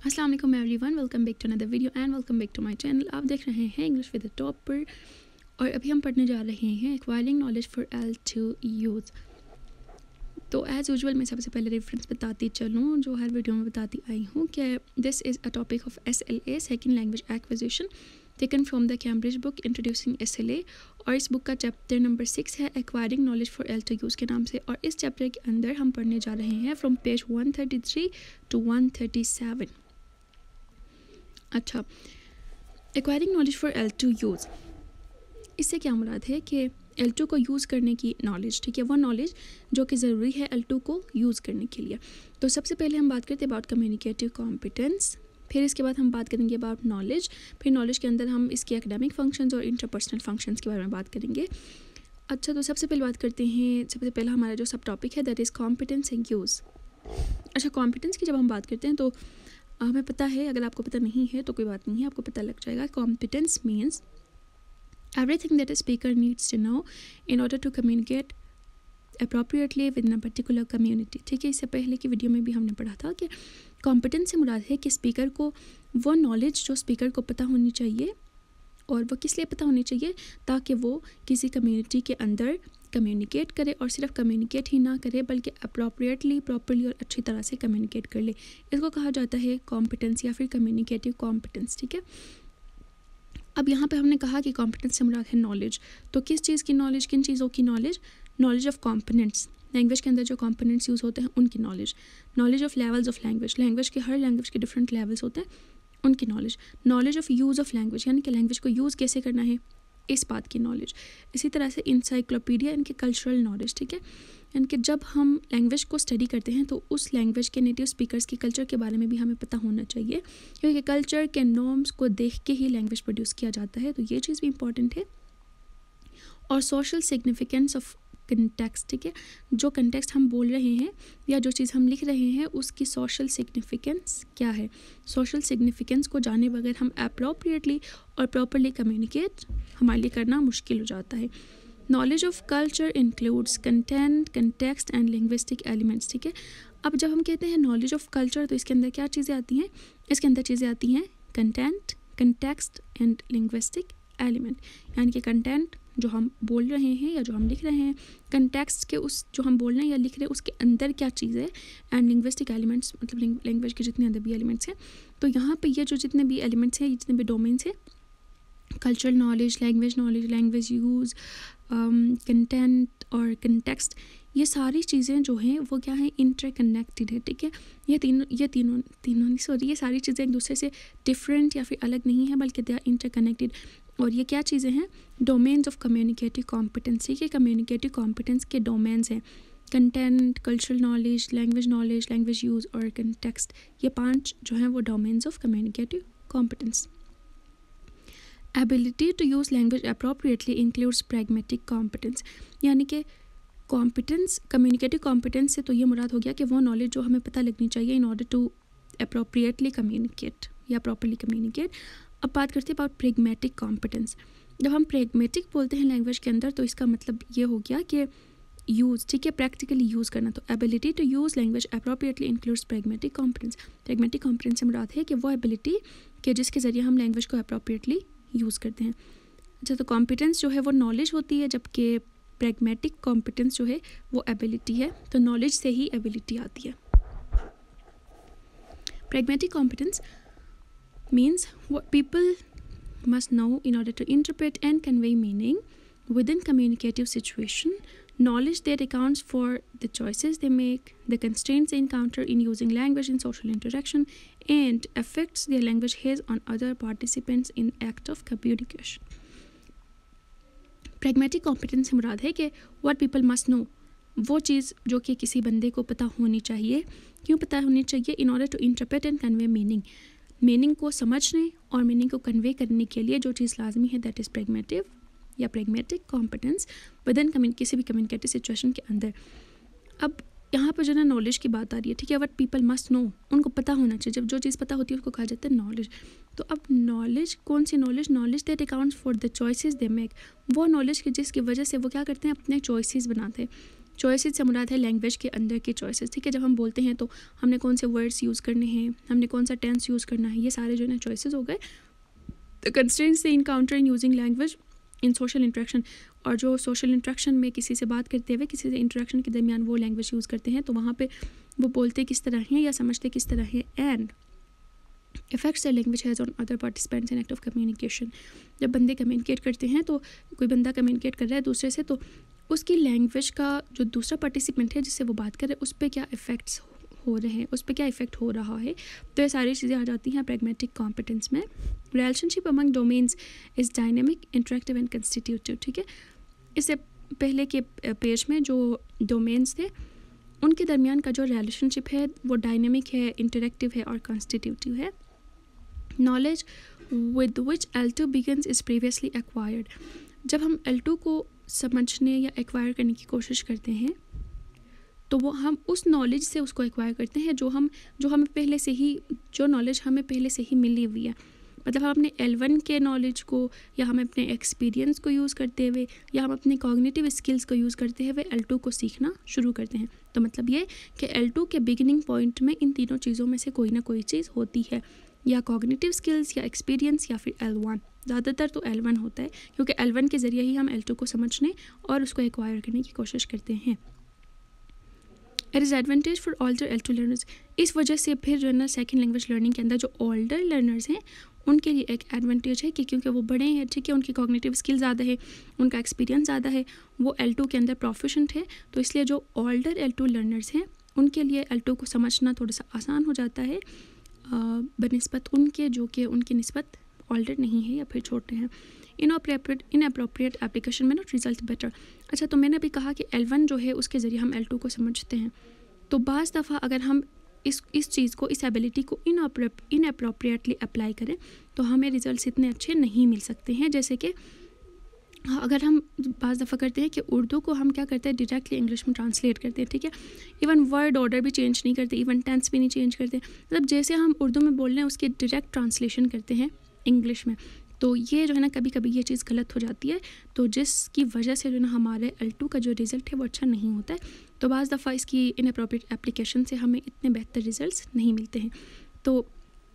अस्सलाम वालेकुम everyone, welcome back to another video and welcome back to my channel. आप देख रहे हैं इंग्लिश विद द टॉपर और अभी हम पढ़ने जा रहे हैं acquiring knowledge for L2 use. तो एज़ यूजुअल मैं सबसे पहले रेफरेंस बताती चलूँ जो हर वीडियो में बताती आई हूँ कि this is a topic of SLA second language acquisition taken from the Cambridge book introducing SLA। और इस बुक का चैप्टर नंबर 6 है acquiring knowledge for L2 use के नाम से। और इस चैप्टर के अंदर हम पढ़ने जा रहे हैं फ्रॉम पेज 133 टू 137। अच्छा, acquiring knowledge for L2 use, इससे क्या मुराद है कि L2 को यूज़ करने की नॉलेज, ठीक है, वो नॉलेज जो कि ज़रूरी है L2 को यूज़ करने के लिए। तो सबसे पहले हम बात करते हैं अबाउट कम्युनिकेटिव कॉम्पिटेंस, फिर इसके बाद हम बात करेंगे अबाउट नॉलेज, फिर नॉलेज के अंदर हम इसके एकेडमिक फंक्शंस और इंटरपर्सनल फंक्शंस के बारे में बात करेंगे। अच्छा, तो सबसे पहले बात करते हैं, सबसे पहला हमारा जो सब टॉपिक है that is competence and use. अच्छा, कॉम्पिटेंस की जब हम बात करते हैं तो हमें पता है, अगर आपको पता नहीं है तो कोई बात नहीं है, आपको पता लग जाएगा। Competence means everything that a speaker needs to know in order to communicate appropriately within a particular community। ठीक है, इससे पहले की वीडियो में भी हमने पढ़ा था कि कॉम्पिटेंस से मुराद है कि स्पीकर को वो नॉलेज जो स्पीकर को पता होनी चाहिए, और वो किस लिए पता होनी चाहिए, ताकि वो किसी कम्युनिटी के अंदर कम्युनिकेट करे, और सिर्फ कम्युनिकेट ही ना करे बल्कि अप्रोप्रिएटली, प्रॉपरली और अच्छी तरह से कम्युनिकेट कर ले। इसको कहा जाता है कॉम्पिटेंस या फिर कम्युनिकेटिव कॉम्पिटेंस। ठीक है, अब यहाँ पे हमने कहा कि कॉम्पिटेंस से मुराद है नॉलेज। तो किस चीज़ की नॉलेज, किन चीज़ों की knowledge? Knowledge of components, language के अंदर जो कॉम्पोनेंट्स यूज़ होते हैं उनकी knowledge. Knowledge of levels of language, language के हर लैंग्वेज के डिफरेंट लेवल्स होते हैं, उनकी knowledge. Knowledge of use of language, यानी कि लैंग्वेज को यूज़ कैसे करना है, इस बात की नॉलेज। इसी तरह से इंसाइक्लोपीडिया, इनके कल्चरल नॉलेज। ठीक है, यानी कि जब हम लैंग्वेज को स्टडी करते हैं तो उस लैंग्वेज के नेटिव स्पीकर्स के कल्चर के बारे में भी हमें पता होना चाहिए, क्योंकि कल्चर के नॉर्म्स को देख के ही लैंग्वेज प्रोड्यूस किया जाता है, तो ये चीज़ भी इंपॉर्टेंट है। और सोशल सिग्निफिकेंस ऑफ कंटेक्स्ट, ठीक है, जो कंटेक्स्ट हम बोल रहे हैं या जो चीज़ हम लिख रहे हैं उसकी सोशल सिग्निफिकेंस क्या है। सोशल सिग्निफिकेंस को जाने बगैर हम अप्रोप्रिएटली और प्रॉपरली कम्युनिकेट हमारे लिए करना मुश्किल हो जाता है। Knowledge of culture includes content, context and linguistic elements. ठीक है, अब जब हम कहते हैं नॉलेज ऑफ कल्चर तो इसके अंदर क्या चीज़ें आती हैं? इसके अंदर चीज़ें आती हैं content, context and linguistic element, यानी कि कंटेंट जो हम बोल रहे हैं या जो हम लिख रहे हैं, कंटेक्स्ट के उस जो हम बोल रहे हैं या लिख रहे हैं उसके अंदर क्या चीज़ है, एंड लिंग्विस्टिक एलिमेंट्स मतलब लैंग्वेज के जितने अंदर भी एलिमेंट्स हैं। तो यहाँ पे ये जो जितने भी एलिमेंट्स हैं, जितने भी डोमेन्स हैं, cultural knowledge, language use, content और कंटेक्स्ट, ये सारी चीज़ें जो हैं वो क्या हैं, इंटरकनेक्टेड है। ठीक है, ये तीनों सॉरी, ये सारी चीज़ें एक दूसरे से डिफरेंट या फिर अलग नहीं है बल्कि दे आर इंटरकनेक्टेड। और ये क्या चीज़ें हैं? Domains of communicative competence. ठीक है, कम्युनिकेटिव कॉम्पिटेंस के डोमेन्स हैं content, cultural knowledge, language use और कंटेक्स्ट। ये 5 जो हैं वो domains of communicative competence. Ability to use language appropriately includes pragmatic competence, यानी कि कॉम्पिटेंस, कम्युनिकेटिव कॉम्पिटेंस से तो ये मुराद हो गया कि वो नॉलेज जो हमें पता लगनी चाहिए in order to appropriately communicate या प्रॉपरली कम्युनिकेट। अब बात करते हैं अबाउट प्रैग्मेटिक कॉम्पिटेंस। जब हम प्रैग्मेटिक बोलते हैं लैंग्वेज के अंदर तो इसका मतलब ये हो गया कि यूज़, ठीक है, प्रैक्टिकली यूज़ करना। तो ability to use language appropriately includes pragmatic competence. Pragmatic competence से मुराद है कि वो एबिलिटी के जिसके ज़रिए हम लैंग्वेज को अप्रोप्रिएटली यूज़ करते हैं। अच्छा, तो कॉम्पिटेंस जो है वो नॉलेज होती है, जबकि प्रैग्मेटिक कॉम्पिटेंस जो है वो एबिलिटी है। तो नॉलेज से ही एबिलिटी आती है। Pragmatic competence means what people must know in order to interpret and convey meaning within communicative situation, knowledge that accounts for the choices they make, the constraints they encounter in using language in social interaction, and effects their language has on other participants in act of communication। pragmatic competence से मुराद है कि what people must know, वो चीज़ जो कि किसी बंदे को पता होनी चाहिए। क्यों पता होनी चाहिए? in order to interpret and convey meaning को समझने और मीनिंग को कन्वे करने के लिए जो चीज़ लाजमी है दैट इज़ प्रैग्मेटिव या प्रैग्मेटिक कॉम्पिटेंस विदिन किसी भी कम्युनिकेटिव सिचुएशन के अंदर। अब यहाँ पर जो ना नॉलेज की बात आ रही है, ठीक है, व्हाट पीपल मस्ट नो, उनको पता होना चाहिए। जब जो चीज़ पता होती है उसको कहा जाता है नॉलेज। तो अब नॉलेज, कौन सी नॉलेज? Knowledge that accounts for the choices they make, वो नॉलेज की जिसकी वजह से वो क्या करते हैं, अपने चॉइसेस बनाते हैं। चॉइसेस से मुराद है लैंग्वेज के अंदर के चॉइसेस, ठीक है। जब हम बोलते हैं तो हमने कौन से वर्ड्स यूज़ करने हैं, हमने कौन सा टेंस यूज़ करना है, ये सारे जो है ना चॉइसेस हो गए। द कंस्ट्रेंट्स से encounter in using language in social interaction, और जो सोशल इंट्रैक्शन में किसी से बात करते हुए, किसी से इंट्रैक्शन के दरमियान वो लैंग्वेज यूज़ करते हैं, तो वहाँ पे वो बोलते किस तरह हैं या समझते किस तरह हैं। And effects the language has on other participants in act of communication, जब बंदे कम्युनिकेट करते हैं, तो कोई बंदा कम्युनिकेट कर रहा है दूसरे से, तो उसकी लैंग्वेज का जो दूसरा पार्टिसिपेंट है जिससे वो बात कर रहे हैं उस पर क्या इफ़ेक्ट्स हो रहे हैं, उस पर क्या इफ़ेक्ट हो रहा है। तो ये सारी चीज़ें आ जाती हैं प्रैग्मेटिक कॉम्पिटेंस में। Relationship among domains is dynamic, interactive and constitutive, ठीक है। इससे पहले के पेज में जो डोमेन्स थे उनके दरमियान का जो रिलेशनशिप है वो डायनेमिक है, इंटरेक्टिव है और कंस्टिट्यूटिव है। Knowledge with which L2 begins is previously acquired, जब हम L2 को समझने या एक्वायर करने की कोशिश करते हैं तो वो हम उस नॉलेज से उसको एक्वायर करते हैं जो हमें पहले से ही, जो नॉलेज हमें पहले से ही मिली हुई है। मतलब हम अपने L1 के नॉलेज को या हम अपने एक्सपीरियंस को यूज़ करते हुए या हम अपने कॉग्निटिव स्किल्स को यूज़ करते हुए L2 को सीखना शुरू करते हैं। तो मतलब ये कि L2 के बिगिनिंग पॉइंट में इन तीनों चीज़ों में से कोई ना कोई चीज़ होती है, या कॉग्निटिव स्किल्स या एक्सपीरियंस या फिर L1। ज़्यादातर तो L1 होता है क्योंकि L1 के ज़रिए ही हम L2 को समझने और उसको एक्वायर करने की कोशिश करते हैं। It is advantage for older L2 learners, इस वजह से फिर जो है ना सेकेंड लैंग्वेज लर्निंग के अंदर जो ओल्डर लर्नर्स हैं उनके लिए एक एडवांटेज है कि क्योंकि वो बड़े हैं, ठीक है, उनकी कॉग्निटिव स्किल ज़्यादा है, उनका एक्सपीरियंस ज़्यादा है, वो L2 के अंदर प्रोफिशेंट है, तो इसलिए जो ओल्डर L2 लर्नर्स हैं उनके लिए L2 को समझना थोड़ा सा आसान हो जाता है बनिस्बत उनके जो कि उनकी निस्बत ऑल्डर नहीं है या फिर छोटे हैं। इनअप्रोप्रिएट एप्लीकेशन में नॉट रिजल्ट बेटर। अच्छा, तो मैंने अभी कहा कि L1 जो है उसके ज़रिए हम L2 को समझते हैं, तो बाज़ दफ़ा अगर हम इस चीज़ को, इस एबिलिटी को इनअप्रोप्रिएटली अप्लाई करें तो हमें रिजल्ट्स इतने अच्छे नहीं मिल सकते हैं। जैसे कि अगर हम बाज़ दफ़ा करते हैं कि उर्दू को हम क्या करते हैं, डायरेक्टली इंग्लिश में ट्रांसलेट करते हैं, ठीक है। इवन वर्ड ऑर्डर भी चेंज नहीं करते, इवन टेंस भी नहीं चेंज करते, मतलब जैसे हम उर्दू में बोल रहे हैं उसकी डायरेक्ट ट्रांसलेशन करते हैं इंग्लिश में। तो ये जो है ना कभी कभी ये चीज़ गलत हो जाती है, तो जिसकी वजह से जो ना हमारे L2 का जो रिज़ल्ट है वो अच्छा नहीं होता है। तो बाज़ दफ़ा इसकी इनअप्रोप्रिएट एप्लीकेशन से हमें इतने बेहतर रिजल्ट्स नहीं मिलते हैं। तो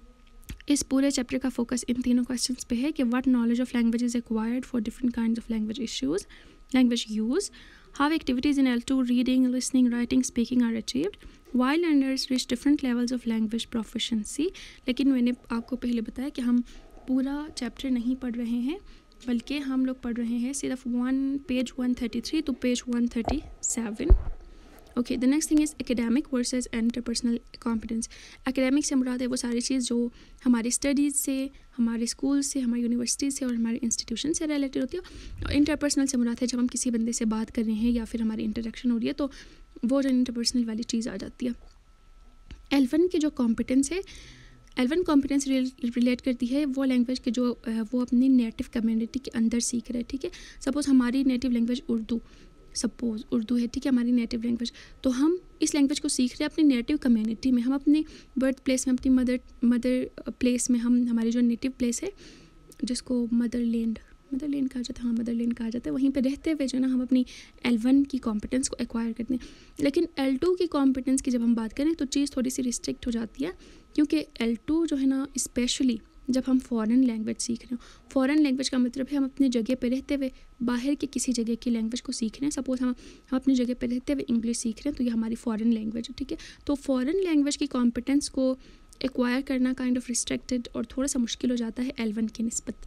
इस पूरे चैप्टर का फोकस इन तीनों क्वेश्चंस पे है कि what knowledge of language is acquired for different kinds of language use, how activities in L2 reading, listening, writing, speaking are achieved, why learners reach different levels of language proficiency. लेकिन मैंने आपको पहले बताया कि हम पूरा चैप्टर नहीं पढ़ रहे हैं, बल्कि हम लोग पढ़ रहे हैं सिर्फ page 133 to page 137। Okay, the next thing is academic versus interpersonal competence. Academic से मुराद है वो सारी चीज़ जो हमारी स्टडीज़ से, हमारे स्कूल से, हमारी यूनिवर्सिटी से और हमारे इंस्टीट्यूशन से रिलेटेड होती है। और इंटरपर्सनल से मुराद है जब हम किसी बंदे से बात कर रहे हैं या फिर हमारी इंटरेक्शन हो रही है, तो वो जो इंटरपर्सनल वाली चीज़ आ जाती है। L1 की जो कॉम्पिटेंस है, L1 कॉम्पिटेंस रिलेट करती है वो लैंग्वेज के जो वो अपनी नेटिव कम्युनिटी के अंदर सीख रहे हैं, ठीक है। सपोज़ हमारी नेटिव लैंग्वेज उर्दू है, ठीक है, हमारी नेटिव लैंग्वेज, तो हम इस लैंग्वेज को सीख रहे हैं अपनी नेटिव कम्युनिटी में, हम अपनी बर्थ प्लेस में, अपनी मदर प्लेस में, हम हमारी जो नेटिव प्लेस है जिसको मदरलैंड कहा जाता है, हाँ मदरलैंड कहा जाता है, वहीं पे रहते हुए जो है ना हम अपनी L1 की कॉम्पिटेंस को एक्वायर करते हैं। लेकिन L2 की कॉम्पिटेंस की जब हम बात करें तो चीज़ थोड़ी सी रिस्ट्रिक्ट हो जाती है, क्योंकि L2 जो है ना स्पेशली जब हम फ़ॉरेन लैंग्वेज सीख रहे हो, फ़ॉरेन लैंग्वेज का मतलब है हम अपनी जगह पे रहते हुए बाहर के किसी जगह की लैंग्वेज को सीख रहे हैं। सपोज़ हम अपनी जगह पे रहते हुए इंग्लिश सीख रहे हैं, तो ये हमारी फ़ॉरेन लैंग्वेज है, ठीक है। तो फ़ॉरेन लैंग्वेज की कॉम्पिटेंस को एक्वायर करना काइंड ऑफ रिस्ट्रिक्टेड और थोड़ा सा मुश्किल हो जाता है L1 की निस्बत।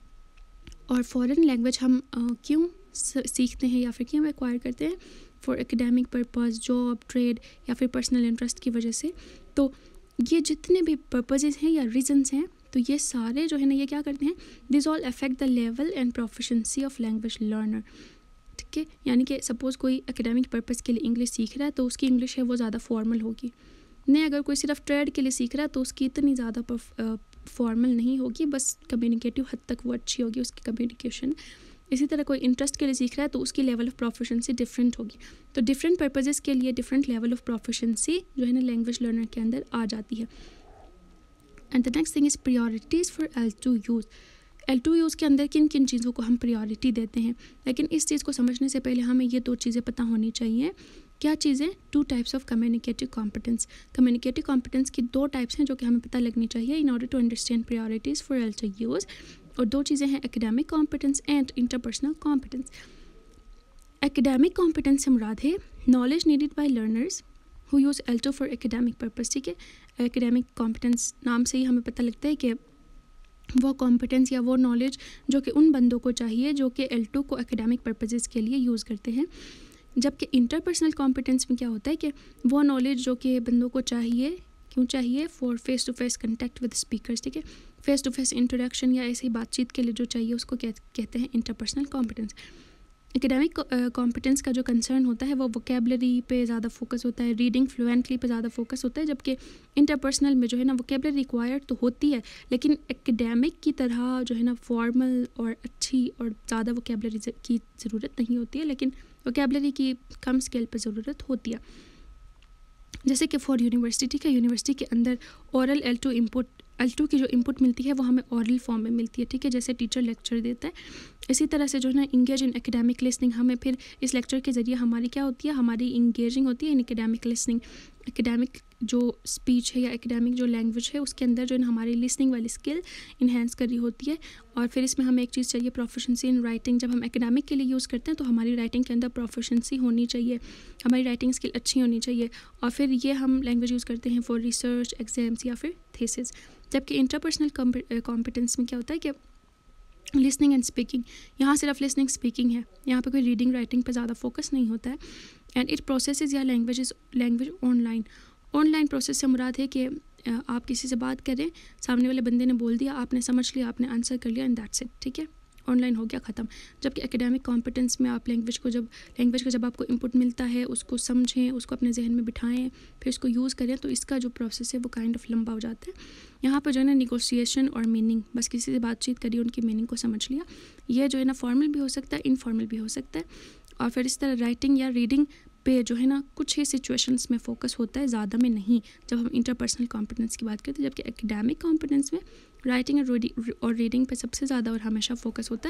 और फ़ॉरेन लैंग्वेज हम क्यों सीखते हैं या फिर क्यों एक्वायर करते हैं, for academic purpose, job, trade या फिर पर्सनल इंटरेस्ट की वजह से। तो ये जितने भी पर्पसेस हैं या रीजंस हैं, तो ये सारे जो है ना ये क्या करते हैं, this all affect the level and proficiency of language learner, ठीक है। यानी कि सपोज़ कोई एकेडमिक पर्पस के लिए इंग्लिश सीख रहा है तो उसकी इंग्लिश है वो ज़्यादा फॉर्मल होगी, नहीं अगर कोई सिर्फ ट्रेड के लिए सीख रहा है तो उसकी इतनी ज़्यादा फॉर्मल नहीं होगी, बस कम्युनिकेटिव हद तक वो अच्छी होगी उसकी कम्युनिकेशन। इसी तरह कोई इंटरेस्ट के लिए सीख रहा है तो उसकी लेवल ऑफ प्रोफिशिएंसी डिफरेंट होगी। तो डिफरेंट पर्पसेस के लिए डिफरेंट लेवल ऑफ प्रोफिशिएंसी जो है ना लैंग्वेज लर्नर के अंदर आ जाती है। And the next thing is priorities for L2 use. L2 use के अंदर किन किन चीज़ों को हम प्रायोरिटी देते हैं। लेकिन इस चीज़ को समझने से पहले हमें ये 2 चीज़ें पता होनी चाहिए। क्या चीज़ें? 2 types of communicative competence. Communicative competence की 2 टाइप्स हैं जो कि हमें पता लगनी चाहिए in order to understand priorities for L2 use. और 2 चीज़ें हैं academic competence and interpersonal competence. Academic competence से मुराद है knowledge needed by learners who use L2 for academic purpose. ठीक है, एकेडमिक कॉम्पिटेंस नाम से ही हमें पता लगता है कि वो कॉम्पिटेंस या वो नॉलेज जो कि उन बंदों को चाहिए जो कि L2 को एकेडमिक पर्पसेस के लिए यूज़ करते हैं। जबकि इंटरपर्सनल कॉम्पिटेंस में क्या होता है कि वो नॉलेज जो कि बंदों को चाहिए, क्यों चाहिए? For face to face contact with speakers. ठीक है, फेस टू फेस इंटरेक्शन या ऐसी बातचीत के लिए जो चाहिए उसको कहते हैं इंटरपर्सनल कॉम्पिटेंस। एकेडमिक कॉम्पिटेंस का जो कंसर्न होता है वो वोकेबलरी पे ज़्यादा फोकस होता है, रीडिंग फ्लुएंटली पे ज़्यादा फोकस होता है। जबकि इंटरपर्सनल में जो है ना वोकेबलरी रिक्वायर्ड तो होती है, लेकिन एकेडमिक की तरह जो है ना फॉर्मल और अच्छी और ज़्यादा वोकेबलरी की ज़रूरत नहीं होती है, लेकिन वोकेबलरी की कम स्केल पर ज़रूरत होती है। जैसे कि फॉर यूनिवर्सिटी का, यूनिवर्सिटी के अंदर ओरल L2 की जो इनपुट मिलती है वो हमें ओरल फॉर्म में मिलती है। ठीक है, जैसे टीचर लेक्चर देता है, इसी तरह से जो है ना इंगेज इन एकेडमिक लिसनिंग, हमें फिर इस लेक्चर के ज़रिए हमारी क्या होती है, हमारी इंगेजिंग होती है इन एकेडमिक लिसनिंग। एकेडमिक जो स्पीच है या एकेडमिक जो लैंग्वेज है उसके अंदर जो है ना हमारी लिसनिंग वाली स्किल इन्हेंस करी होती है। और फिर इसमें हमें एक चीज़ चाहिए प्रोफिशेंसी इन राइटिंग। जब हम एकेडमिक के लिए यूज़ करते हैं तो हमारी राइटिंग के अंदर प्रोफिशेंसी होनी चाहिए, हमारी राइटिंग स्किल अच्छी होनी चाहिए। और फिर ये हम लैंग्वेज यूज़ करते हैं फॉर रिसर्च, एग्जाम्स या फिर थीसिस। जबकि इंटरपर्सनल कॉम्पिटेंस में क्या होता है कि लिसनिंग एंड स्पीकिंग, यहाँ सिर्फ लिसनिंग स्पीकिंग है, यहाँ पे कोई रीडिंग राइटिंग पे ज़्यादा फोकस नहीं होता है। एंड इट प्रोसेस या लैंग्वेज ऑनलाइन प्रोसेस से मुराद है कि आप किसी से बात करें, सामने वाले बंदे ने बोल दिया, आपने समझ लिया, आपने आंसर कर लिया एंड दैट्स इट। ठीक है, ऑनलाइन हो गया ख़त्म। जबकि एकेडमिक कॉम्पिटेंस में आप लैंग्वेज का जब आपको इनपुट मिलता है उसको समझें, उसको अपने जहन में बिठाएं, फिर उसको यूज़ करें, तो इसका जो प्रोसेस है वो काइंड ऑफ लंबा हो जाता है। यहाँ पर जो है ना निगोशिएशन और मीनिंग, बस किसी से बातचीत करी, उनकी मीनिंग को समझ लिया, ये जो है ना फॉर्मल भी हो सकता है, इनफॉर्मल भी हो सकता है। और फिर इस तरह राइटिंग या रीडिंग पे जो है ना कुछ ही सिचुएशंस में फोकस होता है, ज़्यादा में नहीं, जब हम इंटरपर्सनल कॉम्पिटेंस की बात करते हैं। जबकि एकेडमिक कॉम्पिटेंस में राइटिंग और रीडिंग पे सबसे ज़्यादा और हमेशा फोकस होता है।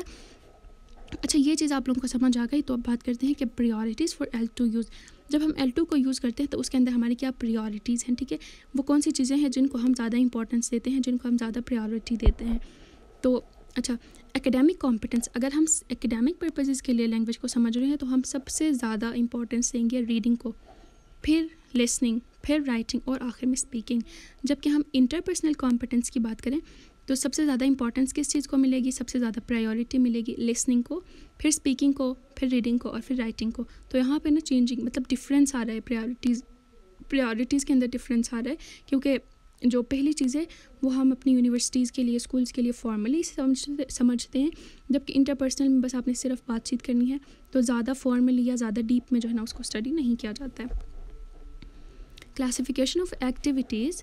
अच्छा, ये चीज़ आप लोगों को समझ आ गई, तो अब बात करते हैं कि प्रायोरिटीज़ फॉर L2 यूज़। जब हम L2 को यूज़ करते हैं तो उसके अंदर हमारी क्या प्रायोरिटीज़ हैं। ठीक है, वो कौन सी चीज़ें हैं जिनको हम ज़्यादा इंपॉर्टेंस देते हैं, जिनको हम ज़्यादा प्रायोरिटी देते हैं। तो अच्छा, एकेडमिक कॉम्पिटेंस, अगर हम एकेडमिक पर्पसेस के लिए लैंग्वेज को समझ रहे हैं तो हम सबसे ज़्यादा इंपॉर्टेंस देंगे रीडिंग को, फिर लिसनिंग, फिर राइटिंग और आखिर में स्पीकिंग। जबकि हम इंटरपर्सनल कॉम्पिटेंस की बात करें तो सबसे ज़्यादा इंपॉर्टेंस किस चीज़ को मिलेगी, सबसे ज़्यादा प्रायोरिटी मिलेगी लिसनिंग को, फिर स्पीकिंग को, फिर रीडिंग को और फिर राइटिंग को। तो यहाँ पे ना चेंजिंग मतलब डिफरेंस आ रहा है, प्रायोरिटीज़ के अंदर डिफरेंस आ रहा है, क्योंकि जो पहली चीज़ है वो हम अपनी यूनिवर्सिटीज़ के लिए, स्कूल्स के लिए फॉर्मली समझते हैं। जबकि इंटरपर्सनल में बस आपने सिर्फ बातचीत करनी है, तो ज़्यादा फॉर्मली या ज़्यादा डीप में जो है ना उसको स्टडी नहीं किया जाता है। Classification of activities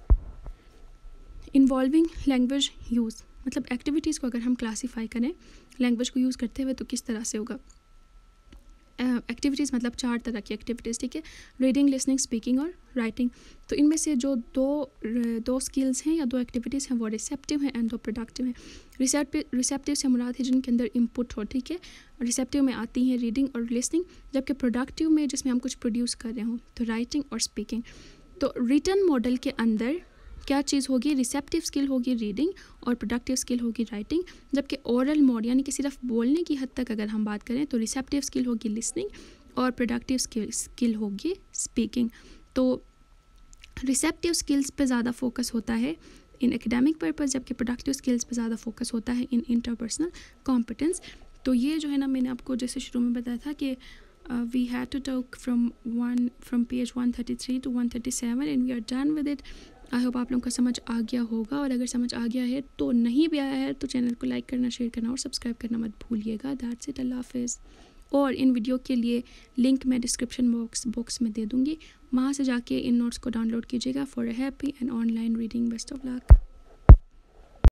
involving language use, मतलब एक्टिविटीज़ को अगर हम क्लासीफाई करें लैंग्वेज को यूज़ करते हुए तो किस तरह से होगा। एक्टिविटीज़ मतलब 4 तरह की एक्टिविटीज़। ठीक है, रीडिंग, लिसनिंग, स्पीकिंग और राइटिंग। तो इनमें से जो दो स्किल्स हैं या 2 एक्टिविटीज़ हैं वो रिसेप्टिव हैं एंड 2 प्रोडक्टिव हैं। रिसेप्टिव से मुराद है जिनके अंदर इनपुट हो। ठीक है, रिसेप्टिव में आती हैं रीडिंग और लिसनिंग, जबकि प्रोडक्टिव में जिसमें हम कुछ प्रोड्यूस कर रहे हों तो राइटिंग और स्पीकिंग। तो रिटन मॉडल के अंदर क्या चीज़ होगी, रिसेप्टिव स्किल होगी रीडिंग और प्रोडक्टिव स्किल होगी राइटिंग। जबकि ओरल मोड यानी कि सिर्फ बोलने की हद तक अगर हम बात करें तो रिसेप्टिव स्किल होगी लिसनिंग और प्रोडक्टिव स्किल होगी स्पीकिंग। तो रिसेप्टिव स्किल्स पे ज़्यादा फोकस होता है इन एकेडमिक पर्पस, जबकि प्रोडक्टिव स्किल्स पे ज़्यादा फोकस होता है इन इंटरपर्सनल कॉम्पिटेंस। तो ये जो है ना मैंने आपको जैसे शुरू में बताया था कि we had to talk from page 133 to 137 and we are done with it. I hope आप लोगों को समझ आ गया होगा, और अगर समझ आ गया है तो नहीं भी आया है तो चैनल को लाइक करना, शेयर करना और सब्सक्राइब करना मत भूलिएगा। दैट्स इट, अल्लाह हाफिज़। और इन वीडियो के लिए लिंक मैं डिस्क्रिप्शन बॉक्स में दे दूँगी, वहाँ से जाके इन नोट्स को डाउनलोड कीजिएगा for a happy and online reading. Best of luck.